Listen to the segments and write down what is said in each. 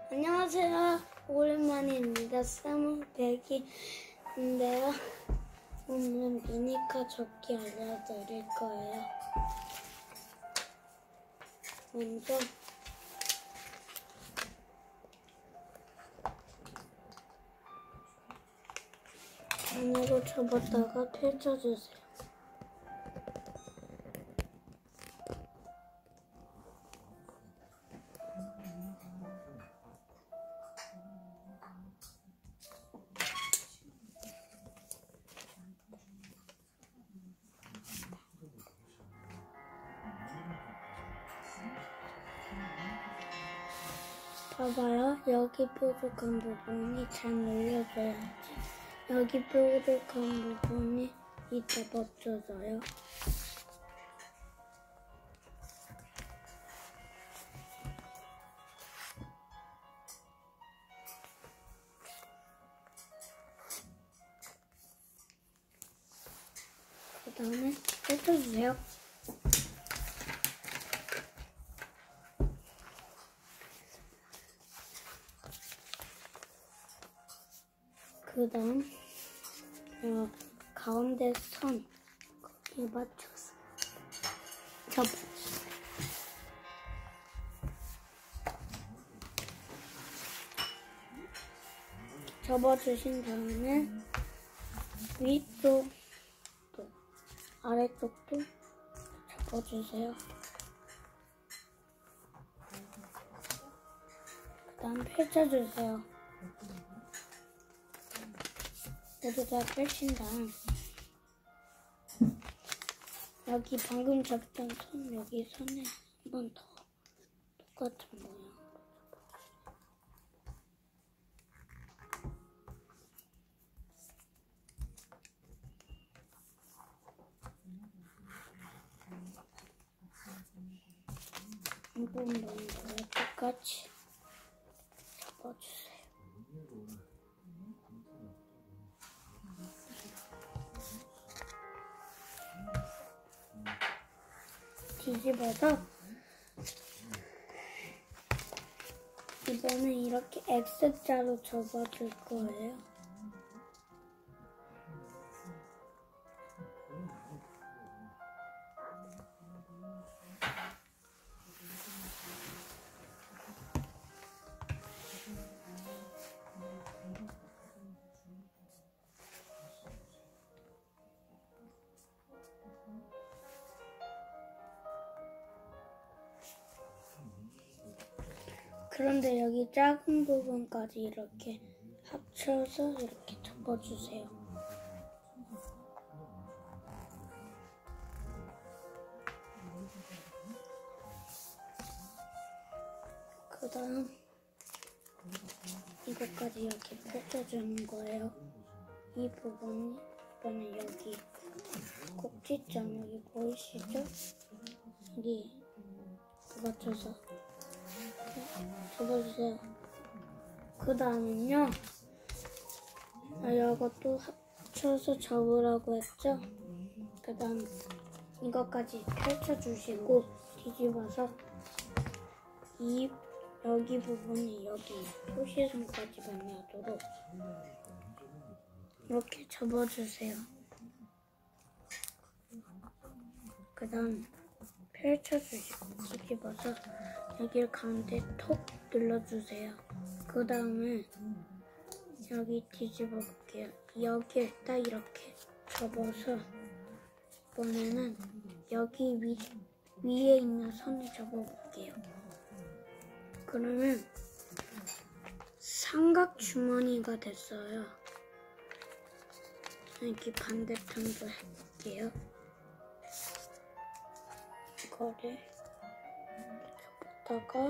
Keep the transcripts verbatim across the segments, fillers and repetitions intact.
안녕하세요. 오랜만입니다. 사무백이인데요. 오늘은 미니카 접기 알려드릴 거예요. 먼저 안으로 접었다가 펼쳐주세요. 봐봐요. 여기 뾰족한 부분이 잘 눌려줘야지. 여기 뾰족한 부분이 이따 벗겨져요. 그 다음에 펼쳐주세요. 그 다음 어, 가운데 선 거기에 맞춰서 접어주세요. 접어주신 다음에 위쪽도 아래쪽도 접어주세요. 그 다음 펼쳐주세요. 모두 다 펼친 다음 여기 방금 접던 선 여기 선에 한 번 더 똑같은 모양으로 한 번 더 똑같이 접어주세요. 뒤집어서 이번엔 이렇게 X자로 접어줄 거예요. 그런데 여기 작은 부분까지 이렇게 합쳐서 이렇게 접어주세요. 그 다음 이것까지 이렇게 펼쳐주는 거예요. 이 부분이 이번에 여기 꼭지점 여기 보이시죠? 여기 맞춰서 접어주세요. 그 다음은요, 아, 이것도 합쳐서 접으라고 했죠? 그 다음 이것까지 펼쳐주시고 뒤집어서 이 여기 부분이 여기 표시선까지 만나도록 이렇게 접어주세요. 그 다음 펼쳐주시고 뒤집어서 여기를 가운데 톡 눌러주세요. 그 다음에 여기 뒤집어 볼게요. 여기에 딱 이렇게 접어서 이번에는 여기 위, 위에 있는 선을 접어 볼게요. 그러면 삼각 주머니가 됐어요. 여기 반대편도 해볼게요. 이거를 접다가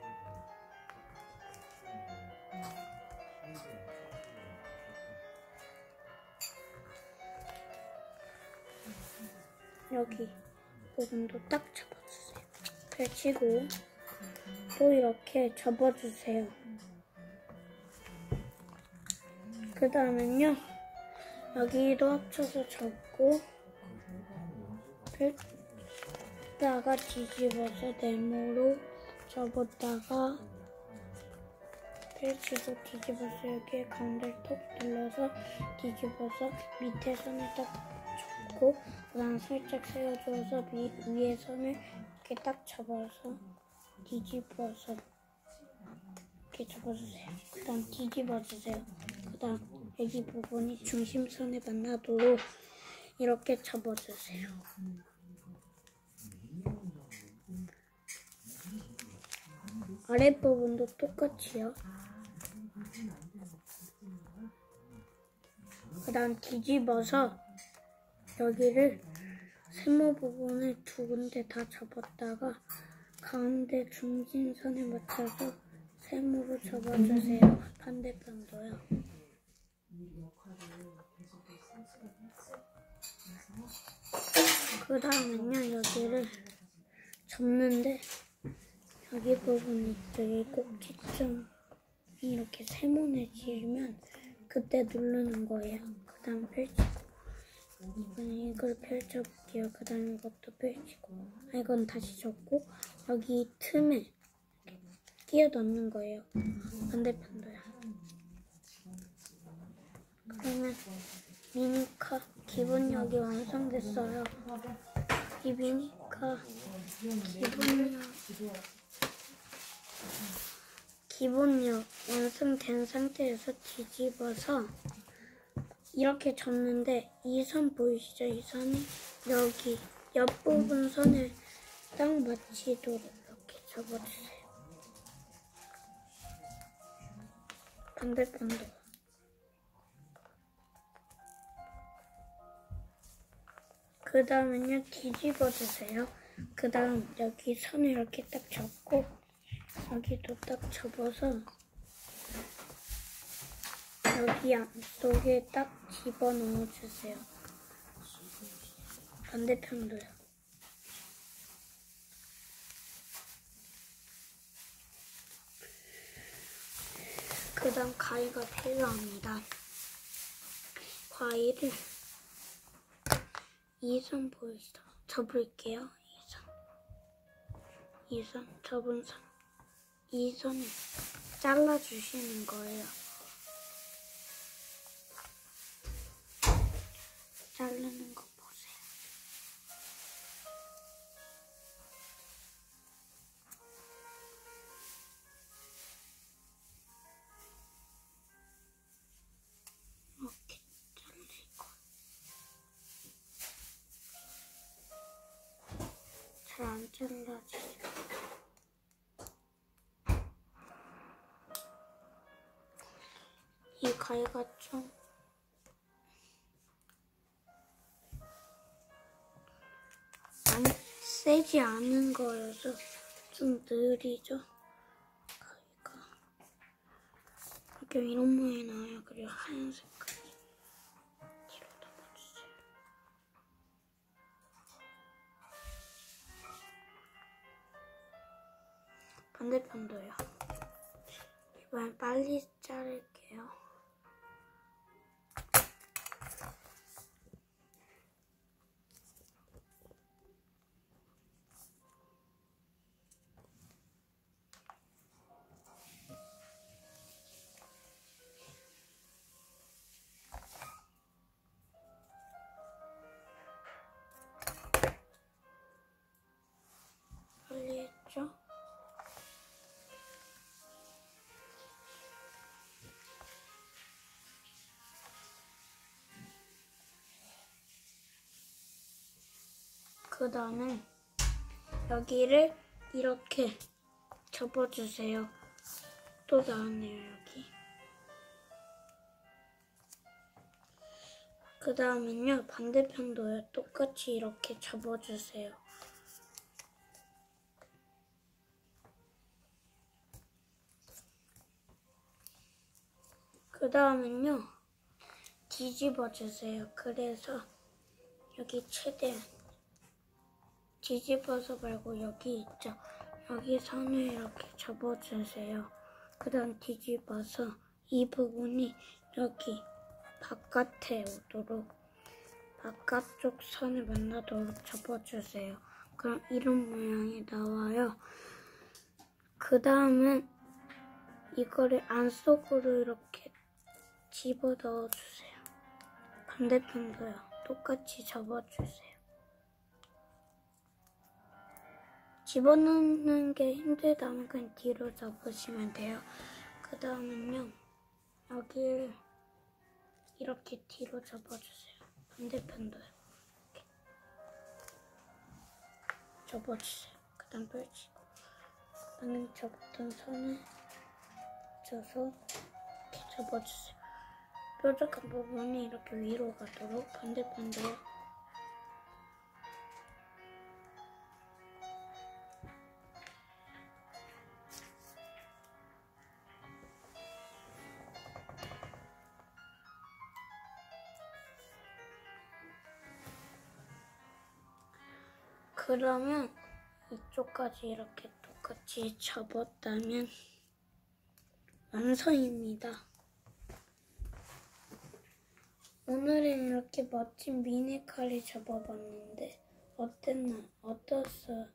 여기 부분도 딱 접어주세요. 펼치고 또 이렇게 접어주세요. 그 다음엔요, 여기도 합쳐서 접고 펼다가 뒤집어서 네모로 접었다가 펼치고 뒤집어서 여기에 가운데를 톡 눌러서 뒤집어서 밑에 선을 딱 접고 그 다음 살짝 세워줘서 위, 위에 선을 이렇게 딱 접어서 뒤집어서 이렇게 접어주세요. 그 다음 뒤집어주세요. 그 다음 여기 부분이 중심선에 만나도록 이렇게 접어주세요. 아랫부분도 똑같이요. 그 다음 뒤집어서 여기를 세모 부분을 두 군데 다 접었다가 가운데 중심선에 맞춰서 세모로 접어주세요. 반대편도요. 그 다음은요, 여기를 접는데 여기 부분 있죠. 이 꼭지점 이렇게 세모를 지으면 그때 누르는 거예요. 그 다음 펼치고 이번엔 이걸 펼쳐볼게요. 그 다음 이것도 펼치고 아, 이건 다시 접고 여기 틈에 끼워 넣는 거예요. 반대편도요. 그러면 미니카 기본력이 완성됐어요. 이 미니카 기본력 기본력 완성된 상태에서 뒤집어서 이렇게 접는데 이 선 보이시죠? 이 선이 여기 옆부분 선을 딱 맞추도록 이렇게 접어주세요. 반대편도 그 다음은요 뒤집어주세요. 그 다음 여기 선을 이렇게 딱 접고 여기도 딱 접어서 여기 안쪽에 딱 집어넣어주세요. 반대편도요. 그 다음 가위가 필요합니다. 가위를 이 선 보이시죠? 접을게요. 이 선. 이 선, 접은 선. 이 선을 잘라주시는 거예요. 자르는 거 보세요. 이렇게 잘리고 잘 안 잘라지죠. 이 가위가 좀 안, 세지 않은 거여서 좀 느리죠? 가위가 이렇게 이런 모양이 나와요. 그리고 하얀색까지 뒤로 넘어주세요. 반대편도요. 이번엔 빨리 자를게요. 빨리 했죠? 그 다음에 여기를 이렇게 접어주세요. 또 나왔네요, 여기. 그 다음은요, 반대편도요. 똑같이 이렇게 접어주세요. 그 다음은요, 뒤집어주세요. 그래서 여기 최대한 뒤집어서 말고 여기 있죠. 여기 선을 이렇게 접어주세요. 그 다음 뒤집어서 이 부분이 여기 바깥에 오도록 바깥쪽 선을 만나도록 접어주세요. 그럼 이런 모양이 나와요. 그 다음은 이거를 안속으로 이렇게 집어 넣어주세요. 반대편도요. 똑같이 접어주세요. 집어넣는 게 힘들다면 그냥 뒤로 접으시면 돼요. 그 다음은요, 여기를 이렇게 뒤로 접어주세요. 반대편도요. 이렇게 접어주세요. 그 다음 펼치고, 방금 접던 선을 져서 이렇게 접어주세요. 뾰족한 부분이 이렇게 위로 가도록 반대편도요. 그러면 이쪽까지 이렇게 똑같이 접었다면 완성입니다. 오늘은 이렇게 멋진 미니칼을 접어봤는데 어땠나? 어땠어요?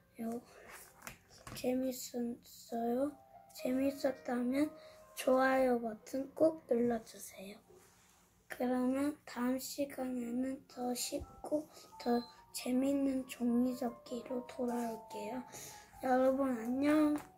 재밌었어요? 재밌었다면 좋아요 버튼 꼭 눌러주세요. 그러면 다음 시간에는 더 쉽고 더 재밌는 종이접기로 돌아올게요. 여러분 안녕.